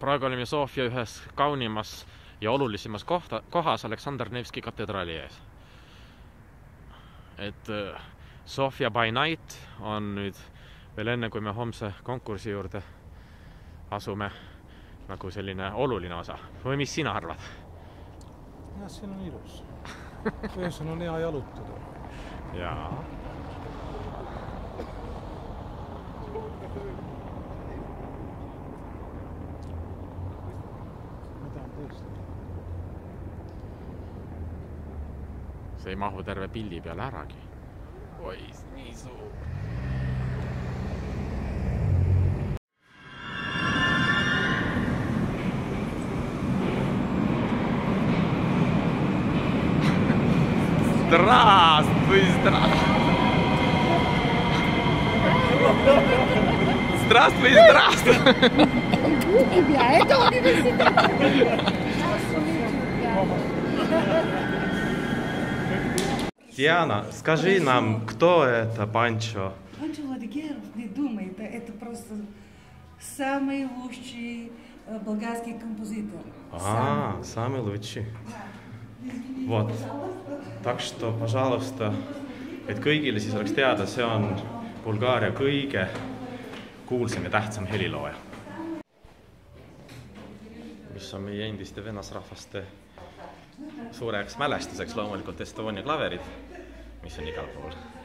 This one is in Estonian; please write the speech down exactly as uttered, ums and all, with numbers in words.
praegu olime Sofia ühes kaunimas ja olulisemas kohta, kohas Aleksandr Nevski katedraali ees. Et Sofia by Night on nüüd veel enne, kui me homse konkursi juurde asume, nagu selline oluline osa. Või mis sina arvad? Ja, siin on ilus. Öösel on hea jalutada. Jaa. See ei mahu terve pilli peale äragi. Oi, nii suur. Здравствуй, здравствуй. Здравствуй, здравствуй. Это университет. Диана, скажи нам, кто это Панчо? Панчо Владигеров, не думай, это, это просто самый лучший болгарский композитор. А, самый лучший. Вот. Так что, пожалуйста, et kõigile siis oleks teada, see on Bulgaaria kõige kuulsam ja tähtsam helilooja. Mis on meie endiste vennasrahvaste suureks mälestuseks loomulikult Estonia klaverid, mis on igal pool.